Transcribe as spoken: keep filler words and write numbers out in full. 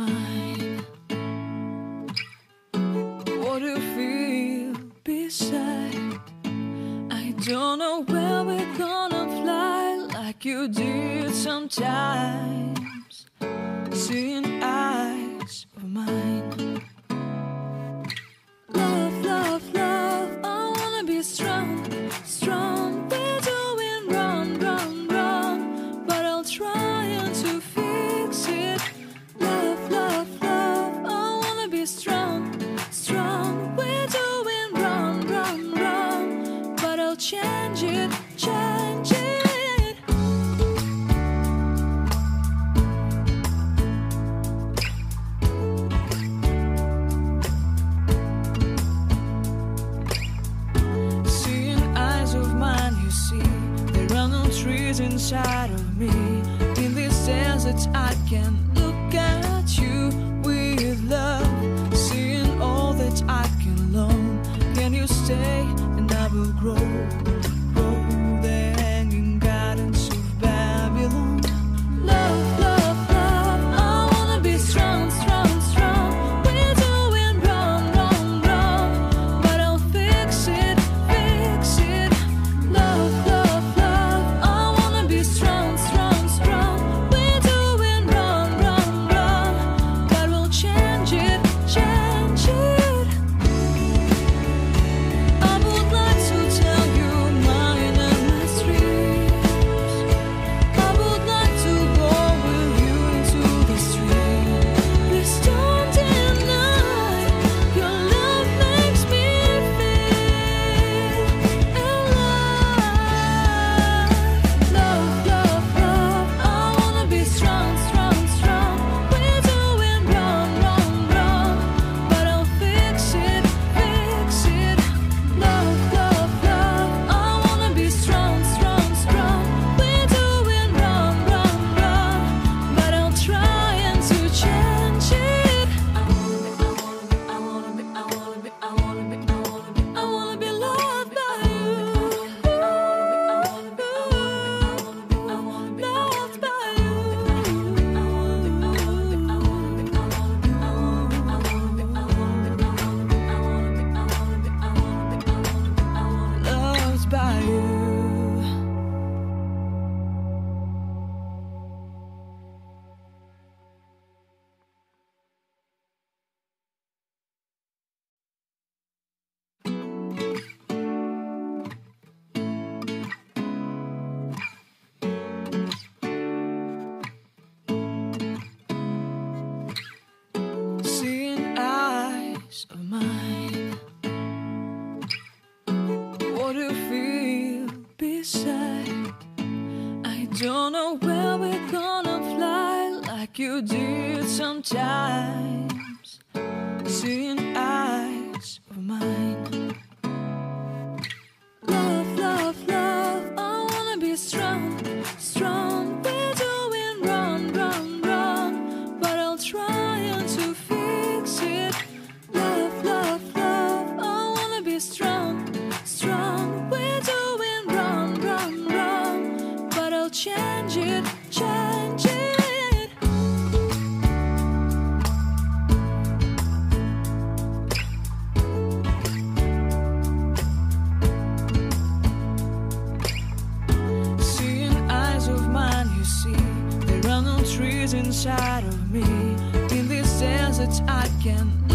mine. What do you feel beside? I don't know where we're gonna fly like you did sometimes. Seeing eyes of mine. Love, love, love, I wanna be strong, strong. We're doing wrong, wrong, wrong, but I'll try to fix it. Love, love, love, I wanna be strong, strong. We're doing wrong, wrong, wrong, but I'll change it, change it. Trees inside of me. In this desert I can look at you with love. Seeing all that I can learn. Can you stay and I will grow, grow the hanging gardens of Babylon. Love, love, love, I wanna be strong, strong, strong. We're doing wrong, wrong, wrong, but I'll fix it, fix it. Love, love, strong, strong, strong. We're doing wrong, wrong, wrong, but we'll change it, change it. I would like to tell you mine and my dreams. I would like to go with you into the street. Please don't deny your love makes me feel alive. Love, love, love, I wanna be strong, strong, strong. We're doing wrong, wrong, wrong, but I'll fix it, fix it. Love, love, love, I wanna be strong, strong, strong. We're doing wrong, wrong, wrong, but I'll try and to change it. I wanna be, I wanna be, I wanna be, I wanna be, I wanna be, I wanna be loved by you. I wanna be, I wanna be, I wanna be, I wanna be, loved by you. I wanna be, I wanna be, I wanna be, I wanna be, I wanna be, I wanna be, I wanna be, I wanna be, I wanna be, I wanna be, I wanna be, I wanna be, I wanna be, I wanna be, loved by you. Seeing eyes of mine. What do you feel beside? I don't know where we're gonna fly like you did sometimes. Seeing eyes of mine. Love, love, love, I wanna be strong, strong. We're doing wrong, wrong, wrong, but I'll try to fix it. Love, love, love, I wanna be strong, strong. We're doing wrong, wrong, wrong, but I'll change it, change it. Seeing eyes of mine, you see, there are no trees inside of me. In this desert I can